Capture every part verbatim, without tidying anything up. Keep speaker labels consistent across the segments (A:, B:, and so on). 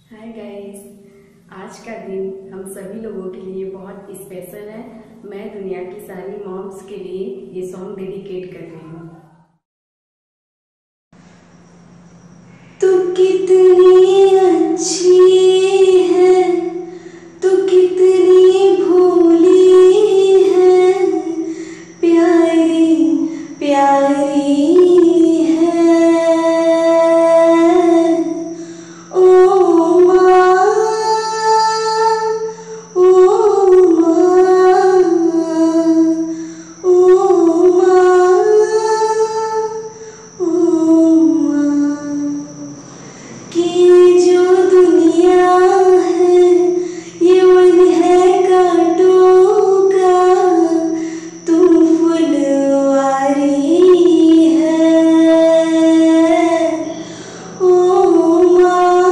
A: Hi guys, आज का दिन हम सभी लोगों के लिए बहुत स्पेशल है। मैं दुनिया की सारी मॉम्स के लिए ये सॉन्ग डेडिकेट कर रही हूँ।
B: तू कितनी अच्छी है, तू कितनी भोली है, प्यारी प्यारी है। ओ माँ, ओ माँ, ओ माँ, ओ माँ। कि जो दुनिया है ये मन है कांटों का, तू फुलवारी है। ओ माँ,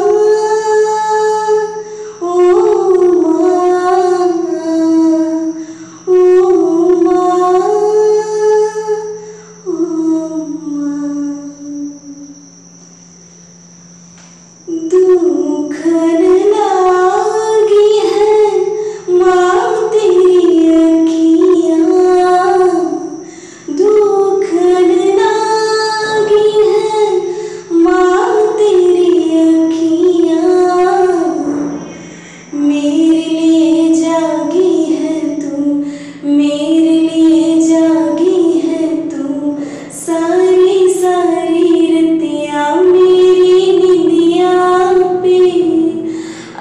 B: ओ माँ, ओ माँ, ओ माँ। दुखन लागी है माँ तेरी अखियाँ, दुखन लागी है माँ तेरी अखियाँ। मेरे लिए जागी है तू, मेरे लिए जागी है तू, सारी सारी रतियाँ मेरी निंदिया पे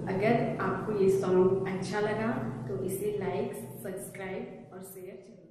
A: अगर आपको ये सॉन्ग अच्छा लगा तो इसे लाइक, सब्सक्राइब और शेयर जरूर